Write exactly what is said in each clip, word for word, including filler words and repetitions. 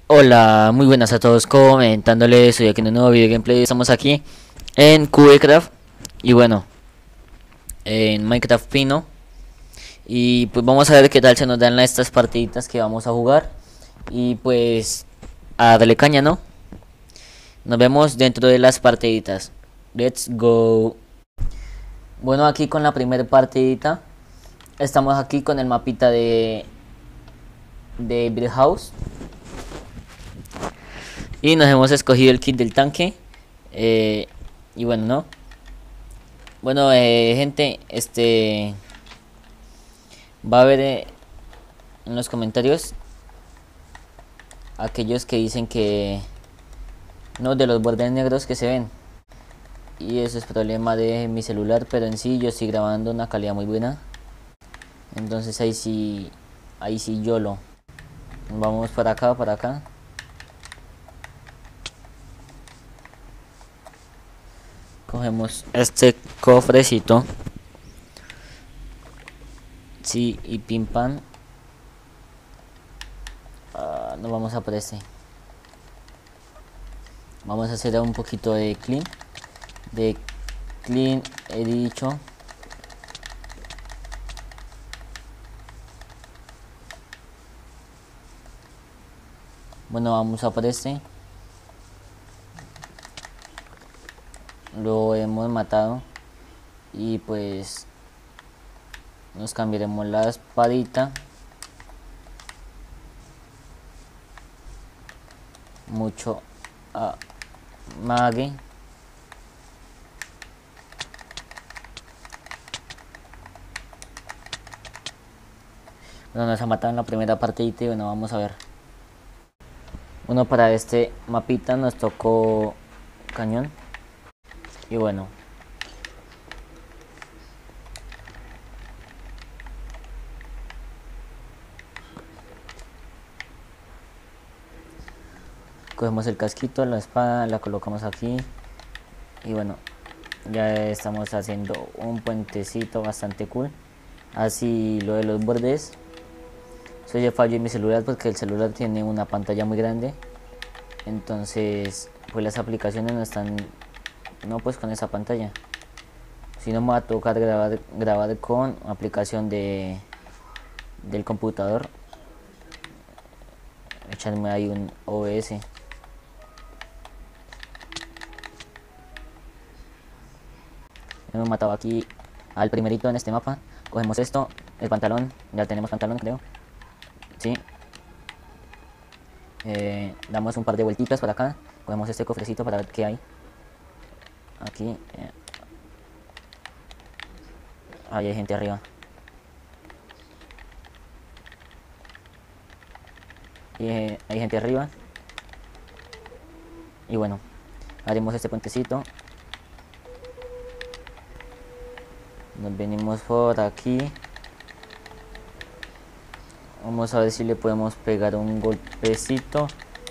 Hola, muy buenas a todos, comentándoles, soy aquí en un nuevo video gameplay. Estamos aquí en Cubecraft y bueno, en Minecraft Pino. Y pues vamos a ver qué tal se nos dan estas partiditas que vamos a jugar. Y pues a darle caña, ¿no? Nos vemos dentro de las partiditas. Let's go. Bueno, aquí con la primera partidita. Estamos aquí con el mapita de de Brick House. Y nos hemos escogido el kit del tanque. Eh, y bueno, ¿no? Bueno, eh, gente, este va a haber eh, en los comentarios aquellos que dicen que no, de los bordes negros que se ven. Y eso es problema de mi celular, pero en sí yo estoy grabando una calidad muy buena. Entonces ahí sí, ahí sí yo lo. Vamos para acá, para acá. Cogemos este cofrecito. Sí, y pim pam. Uh, nos vamos a por este. Vamos a hacer un poquito de clean. De clean he dicho. Bueno, vamos a por este. Lo hemos matado. Y pues nos cambiaremos la espadita. Mucho a Mague. Bueno, nos ha matado en la primera partidita y bueno, vamos a ver. Bueno, para este mapita nos tocó cañón. Y bueno. Cogemos el casquito, la espada, la colocamos aquí. Y bueno, ya estamos haciendo un puentecito bastante cool. Así lo de los bordes. Soy el fallo en mi celular porque el celular tiene una pantalla muy grande. Entonces, pues las aplicaciones no están, no pues con esa pantalla. Si no me va a tocar grabar, grabar con aplicación de del computador. Echarme ahí un O B S. Hemos matado aquí al primerito en este mapa. Cogemos esto, el pantalón, ya tenemos pantalón creo. Sí. Eh, damos un par de vueltitas para acá. Cogemos este cofrecito para ver qué hay. Aquí. Eh. Ahí hay gente arriba. Y eh, hay gente arriba. Y bueno, haremos este puentecito. Nos venimos por aquí. Vamos a ver si le podemos pegar un golpecito.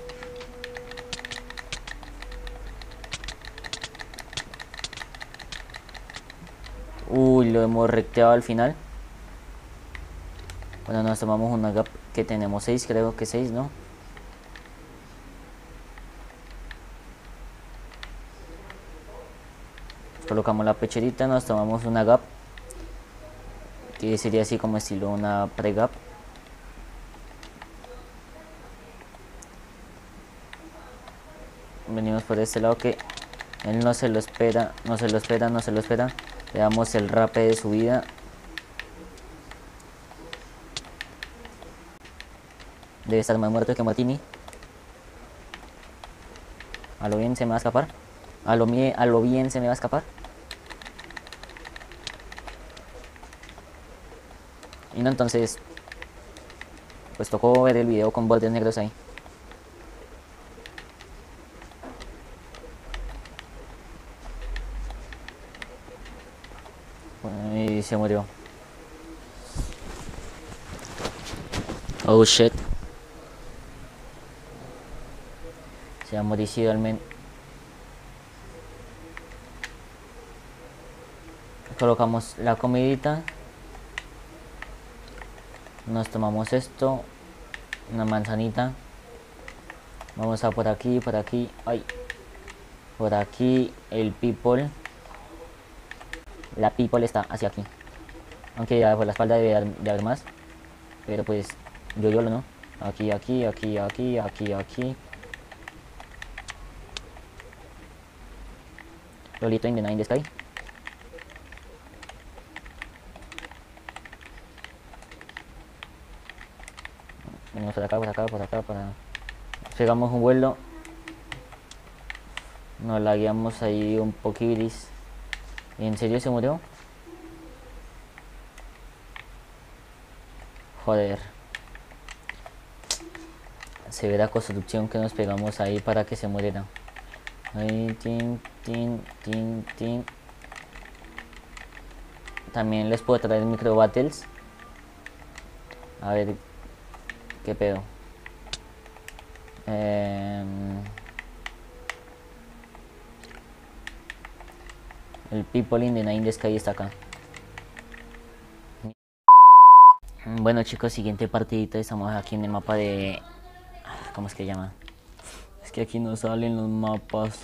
Uy, lo hemos recteado al final. Bueno, nos tomamos una gap que tenemos seis, creo que seis, ¿no? Colocamos la pecherita, nos tomamos una gap. Que sería así como estilo una pre-gap. Venimos por este lado que él no se lo espera, no se lo espera, no se lo espera. Le damos el rape de subida. Debe estar más muerto que Martini. A lo bien se me va a escapar. A lo, mie a lo bien se me va a escapar. Y no, entonces pues tocó ver el video con bordes negros ahí. Y se murió. Oh shit. Se ha moricido al men. Colocamos la comidita. Nos tomamos esto. Una manzanita. Vamos a por aquí, por aquí. Ay. Por aquí el people. La people está hacia aquí. Aunque ya por la espalda debe haber, de haber más. Pero pues yo yo lo no. Aquí, aquí, aquí, aquí, aquí, aquí. Lolito in the night sky. Venimos por acá, por acá, por acá, para... Pegamos un vuelo. Nos la guiamos ahí un poquiris. ¿En serio se murió? Joder. Severa construcción que nos pegamos ahí para que se muriera. Ahí, tin, tin, tin, tin. También les puedo traer micro battles. A ver qué pedo. Eh, el people in the night sky está acá. Bueno chicos, siguiente partidito. Estamos aquí en el mapa de... ¿Cómo es que llama? Es que aquí no salen los mapas.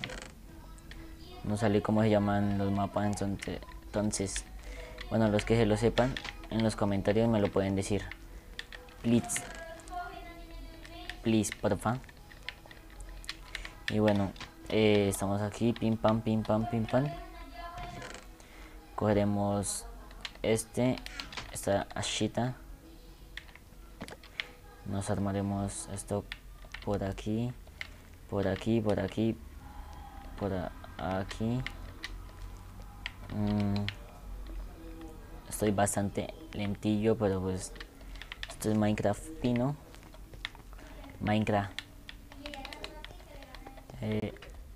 No sale cómo se llaman los mapas. Entonces, entonces bueno, los que se lo sepan, en los comentarios me lo pueden decir. Please. Please, porfa. Y bueno, eh, estamos aquí. Pim pam, pim pam, pim pam. Cogeremos este. Esta ashita. Nos armaremos esto por aquí. Por aquí, por aquí. Por aquí. Mm. Estoy bastante lentillo, pero pues esto es Minecraft pino. Minecraft. Eh,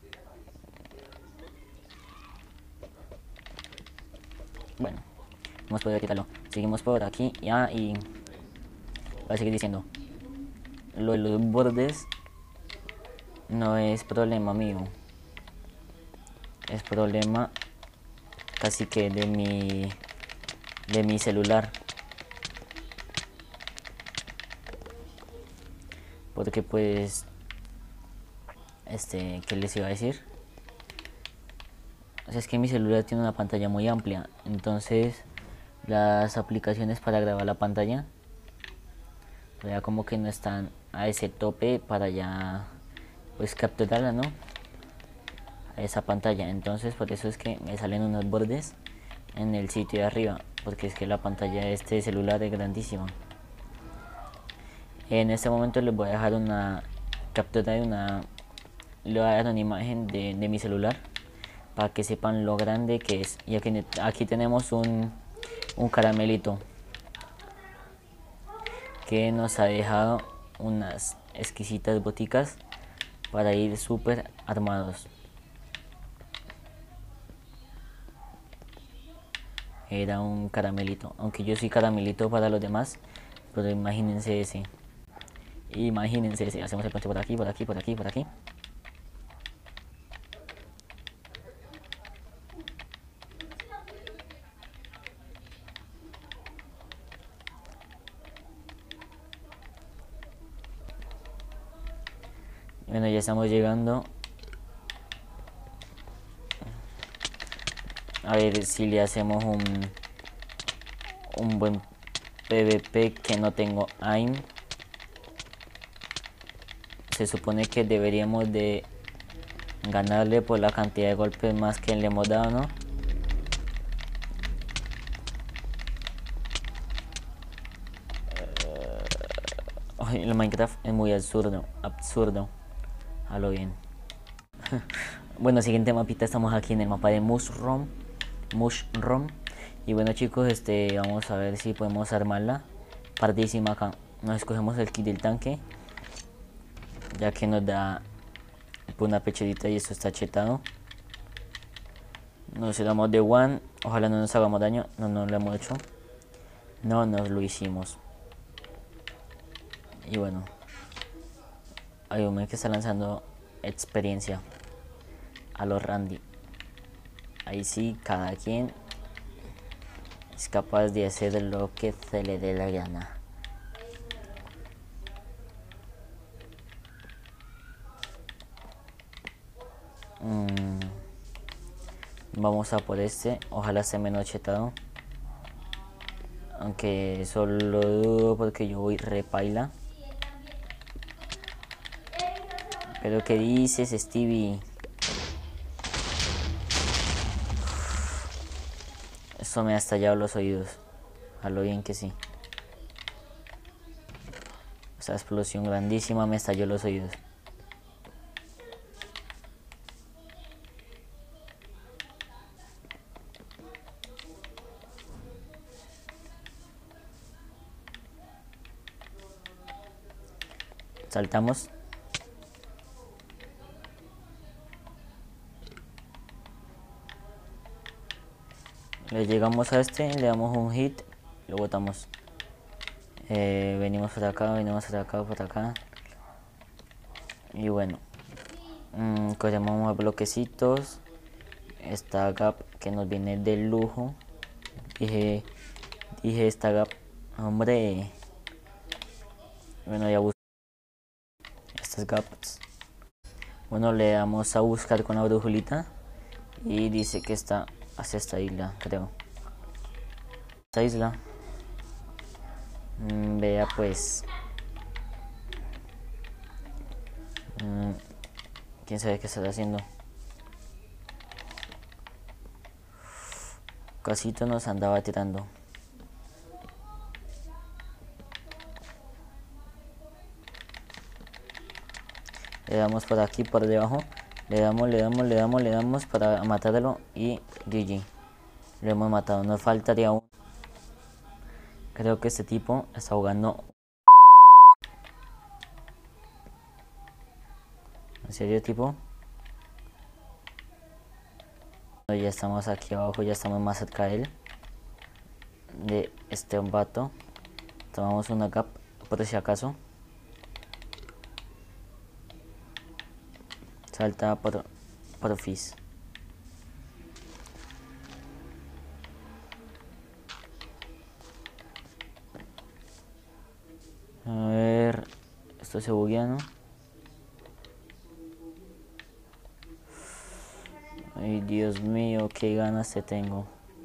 bueno, hemos podido quitarlo. Seguimos por aquí ya y voy a seguir diciendo. Lo de los bordes no es problema mío. Es problema casi que de mi de mi celular, porque pues este, ¿qué les iba a decir? O sea, es que mi celular tiene una pantalla muy amplia, entonces las aplicaciones para grabar la pantalla ya como que no están a ese tope para ya pues capturarla, ¿no? A esa pantalla. Entonces por eso es que me salen unos bordes en el sitio de arriba, porque es que la pantalla de este celular es grandísima. En este momento les voy a dejar una captura de una, le voy a dar una imagen de, de mi celular para que sepan lo grande que es. Y aquí, aquí tenemos un, un caramelito que nos ha dejado unas exquisitas boticas para ir súper armados. Era un caramelito, aunque yo soy caramelito para los demás, pero imagínense ese. Imagínense ese. Hacemos el puente por aquí, por aquí, por aquí, por aquí. Bueno, ya estamos llegando. A ver si le hacemos un un buen PvP, que no tengo aim. Se supone que deberíamos de ganarle por la cantidad de golpes más que le hemos dado, ¿no? Uh, el Minecraft es muy absurdo, absurdo. A lo bien. Bueno, siguiente mapita, estamos aquí en el mapa de Mushroom. Mushroom. Y bueno chicos, este vamos a ver si podemos armarla. Partísima acá. Nos escogemos el kit del tanque, ya que nos da una pechadita y esto está chetado. Nos damos de one. Ojalá no nos hagamos daño. No nos lo hemos hecho. No nos lo hicimos. Y bueno, hay un que está lanzando experiencia a los Randy. Ahí sí, cada quien es capaz de hacer lo que se le dé la gana. Mm, vamos a por este, ojalá esté menos chetado. Aunque solo lo dudo porque yo voy repaila. Pero ¿qué dices, Stevie? Esto me ha estallado los oídos. A lo bien que sí. Esa explosión grandísima me estalló los oídos. Saltamos. Le llegamos a este, le damos un hit, lo botamos. Eh, venimos por acá, venimos por acá, por acá. Y bueno, mmm, cogemos más bloquecitos. Esta gap que nos viene de lujo. Dije, dije esta gap, hombre. Bueno, ya busqué estas gaps. Bueno, le damos a buscar con la brujulita. Y dice que está hacia esta isla, creo. Esta isla. Mm, vea pues. Mm, quién sabe qué está haciendo. Casito nos andaba tirando. Le damos por aquí, por debajo. Le damos, le damos, le damos, le damos para matarlo. Y G G. Lo hemos matado. Nos faltaría uno. Creo que este tipo está jugando. ¿En serio, tipo? Ya estamos aquí abajo, ya estamos más cerca de él. De este vato. Tomamos una cap por si acaso. Salta por, por Fizz. A ver, esto se buguea, ¿no? Ay, Dios mío, qué ganas te tengo.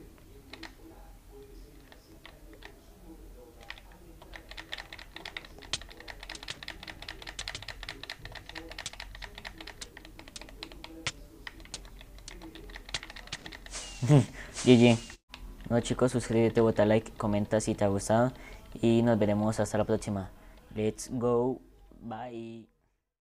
G G. No, chicos, suscríbete, bota like, comenta si te ha gustado y nos veremos hasta la próxima. Let's go. Bye.